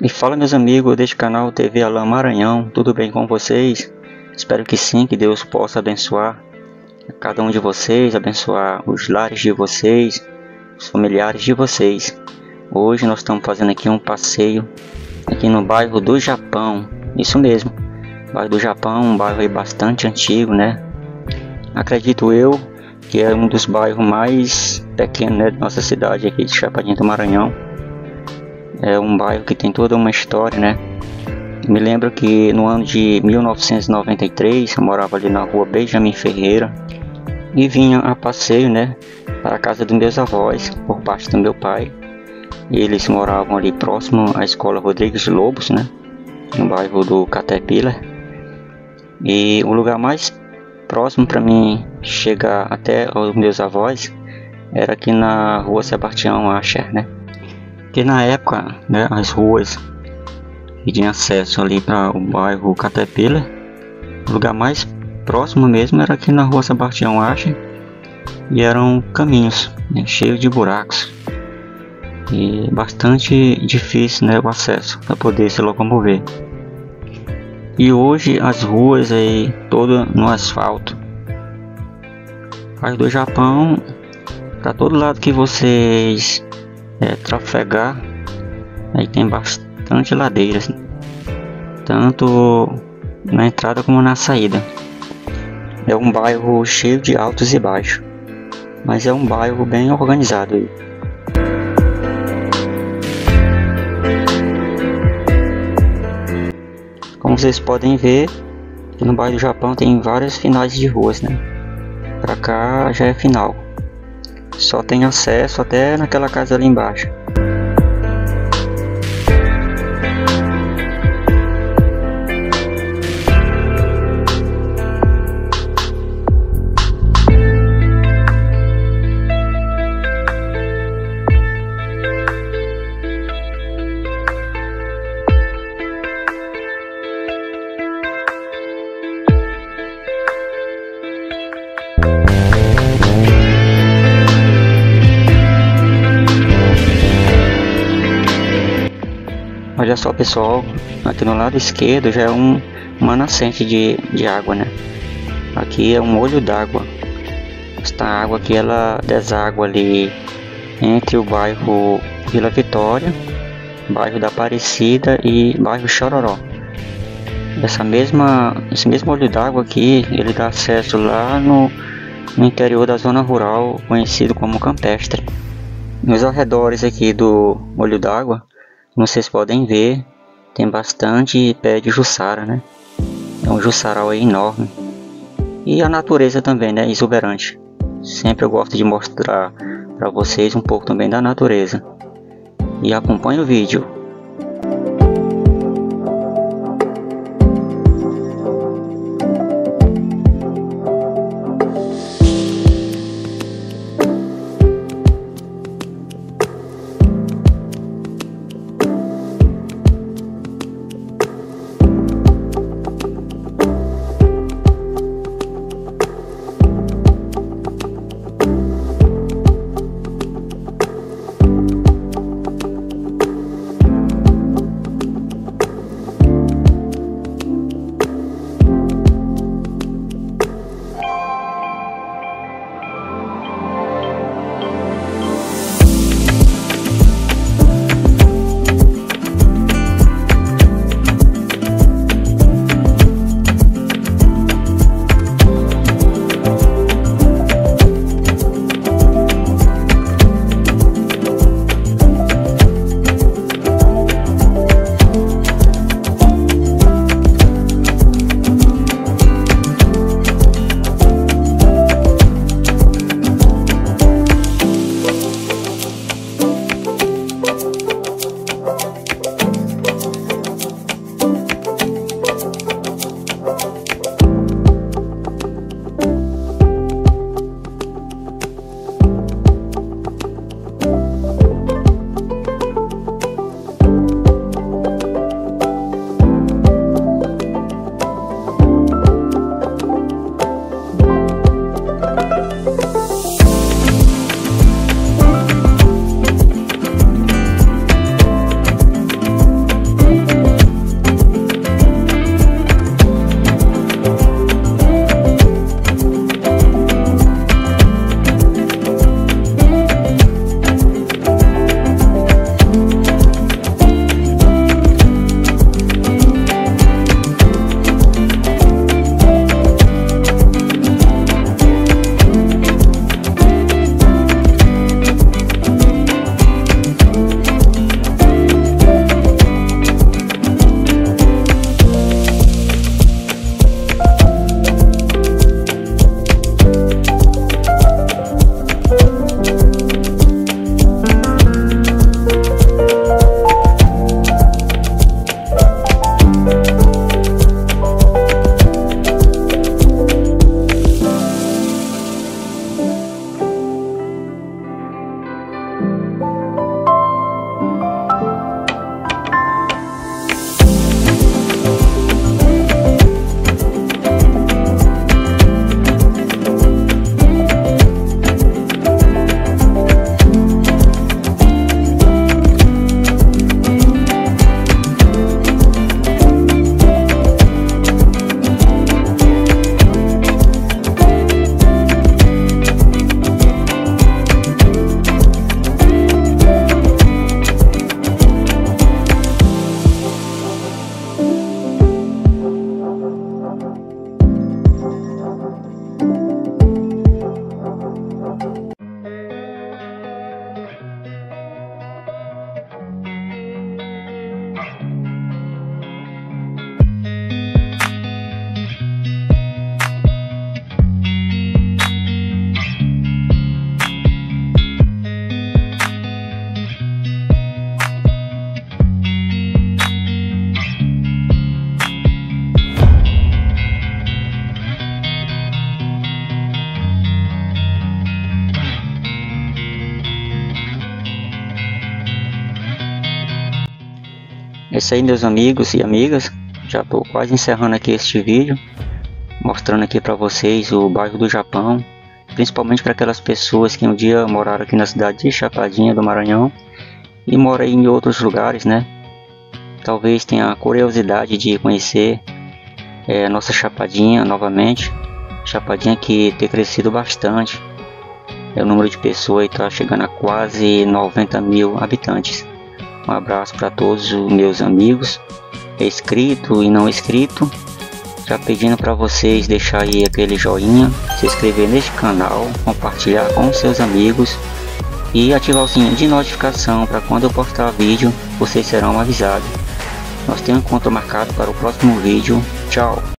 E fala, meus amigos deste canal TV Alain Maranhão, tudo bem com vocês? Espero que sim, que Deus possa abençoar a cada um de vocês, abençoar os lares de vocês, os familiares de vocês. Hoje nós estamos fazendo aqui um passeio aqui no bairro do Japão, isso mesmo, bairro do Japão, um bairro aí bastante antigo, né? Acredito eu que é um dos bairros mais pequenos, né, de nossa cidade aqui de Chapadinha do Maranhão. É um bairro que tem toda uma história, né? Me lembro que no ano de 1993 eu morava ali na rua Benjamin Ferreira e vinha a passeio, né, para a casa dos meus avós por parte do meu pai. Eles moravam ali próximo à escola Rodrigues Lobos, né, no bairro do Caterpillar. E o lugar mais próximo para mim chegar até os meus avós era aqui na rua Sebastião Acher, né? Que na época, né, as ruas que tinham acesso ali para o bairro Caterpillar, o lugar mais próximo mesmo era aqui na rua Sebastião Acher, e eram caminhos, né, cheios de buracos e bastante difícil, né, o acesso para poder se locomover. E hoje as ruas aí todas no asfalto. Bairro do Japão, para todo lado que vocês trafegar, aí tem bastante ladeiras, tanto na entrada como na saída. É um bairro cheio de altos e baixos, mas é um bairro bem organizado aí. Como vocês podem ver, aqui no bairro do Japão tem vários finais de ruas, né? Pra cá já é final. Só tem acesso até naquela casa ali embaixo. Olha só, pessoal, aqui no lado esquerdo já é uma nascente de água, né? Aqui é um olho d'água. Esta água aqui ela deságua ali entre o bairro Vila Vitória, bairro da Aparecida e bairro Chororó. Esse mesmo olho d'água aqui, ele dá acesso lá no interior da zona rural, conhecido como Campestre. Nos arredores aqui do olho d'água, como vocês podem ver, tem bastante pé de jussara, né? É um jussaral aí enorme. E a natureza também, né? Exuberante. Sempre eu gosto de mostrar para vocês um pouco também da natureza. E acompanhe o vídeo. É isso aí, meus amigos e amigas. Já estou quase encerrando aqui este vídeo, mostrando aqui para vocês o bairro do Japão, principalmente para aquelas pessoas que um dia moraram aqui na cidade de Chapadinha do Maranhão e moram em outros lugares, né? Talvez tenha a curiosidade de conhecer a nossa Chapadinha novamente. Chapadinha que tem crescido bastante. O número de pessoas está chegando a quase 90 mil habitantes. Um abraço para todos os meus amigos, inscrito e não inscrito. Já pedindo para vocês deixar aí aquele joinha, se inscrever neste canal, compartilhar com seus amigos e ativar o sininho de notificação para quando eu postar vídeo vocês serão avisados. Nós temos um encontro marcado para o próximo vídeo. Tchau!